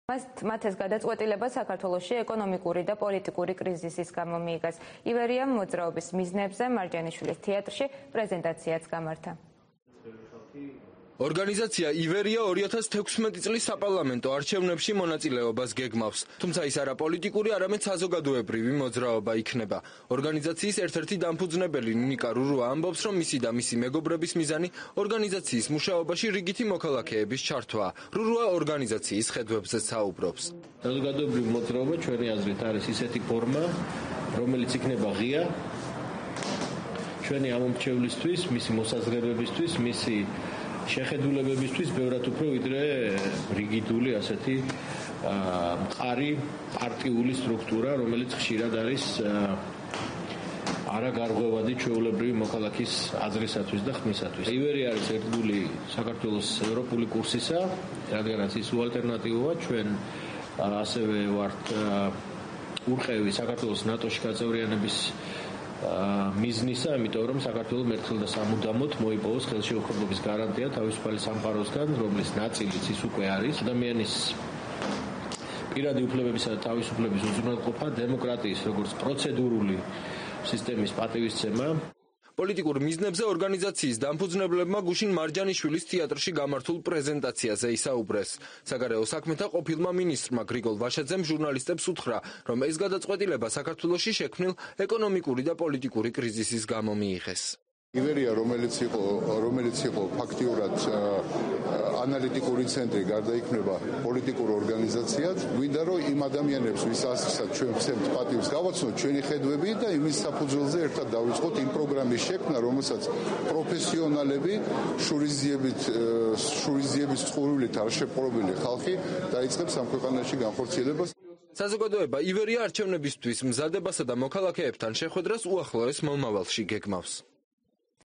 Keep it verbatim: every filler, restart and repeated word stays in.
მათ ეს გადაწყვეტილება საქართველოში ეკონომიკური და პოლიტიკური კრიზისის გამო მიიღეს. ივერიამ მოძრაობის მიზნებზე მარჯანიშვილის თეატრში პრეზენტაციაც გამართა. ორგანიზაცია ივერია ორი ათას თექვსმეტი წლის საპარლამენტო არჩევნებში მონაწილეობას გეგმავს. თუმცა ის არა პოლიტიკური, არამედ საზოგადოებრივი მოძრაობა იქნება. ორგანიზაციის ერთ-ერთი დამფუძნებელი ნიკა რურუა ამბობს, რომ მისი და მისი მეგობრების მიზანი ორგანიზაციის მუშაობაში რიგითი მოქალაქეების ჩართვაა. რურუა ორგანიზაციის ხედვებზეც საუბრობს. საზოგადოებრივი მოძრაობა ჩვენი აზრით არის ისეთი ფორმა, რომელიც იქნება ღია ჩვენი ამომრჩევლისთვის, მისი მოსაზრებებისთვის, მისი შეხედულებებისთვის ბევრად უფრო ვიდრე რიგიდული ასეთი მყარი პარტიული სტრუქტურა, რომელიც ხშირად არის არაგარღვევადი ჩვეულებრივი მოქალაქის აზრისათვის და ხმისათვის. ივერი არის ერთგული საქართველოს ევროპული კურსისა, რადგანაც ის უალტერნატივოა. ჩვენ ასევე ვართ ურყევი საქართველოს ნატოში გაწევრიანების მიზნისა, იმიტომ რომ საქართველოს მერცხელ და სამუდამოდ მოიპოვოს ხელშეუხებლობის გარანტია თავისუფალი სამყაროსგან, რომლის ნაწილიც ის უკვე არის ადამიანის პირადი უფლებებისა და თავისუფლების უზრუნველყოფა, დემოკრატიის როგორც პროცედურული სისტემის პატივისცემა. პოლიტიკურ მიზნებზე ორგანიზაციის დამფუძნებლებმა გუშინ მარჯანიშვილის თეატრში გამართულ პრეზენტაციაზე ისაუბრეს. საგარეო საქმეთა ყოფილმა მინისტრმა გრიგოლ ვაშაძემ ჟურნალისტებს უთხრა, რომ ეს გადაწყვეტილება საქართველოში შექმნილ ეკონომიკური და პოლიტიკური კრიზისის გამო მიიღეს. ივერია, რომელიც იყო, რომელიც იყო ფაქტიურად ანალიტიკური ცენტრი, გარდაიქმნება პოლიტიკურ ორგანიზაციად, გვინდა რომ იმ ადამიანებს, ვის ასწრად ჩვენ ვცემთ პატივს გავაცნოთ ჩვენი ხედვები და იმის საფუძველზე ერთად დავიწყოთ იმ პროგრამის შექმნა, რომელსაც პროფესიონალები, შურიზიებით, შურიზიების წყურვილით არ შეპყრობილი ხალხი დაიწყებს ამ ქვეყანაში განხორციელებას. საზოგადოება ივერია არჩევნებისთვის მზადებასა და მოქალაქეებთან შეხვედრას უახლოეს მომავალში გეგმავს.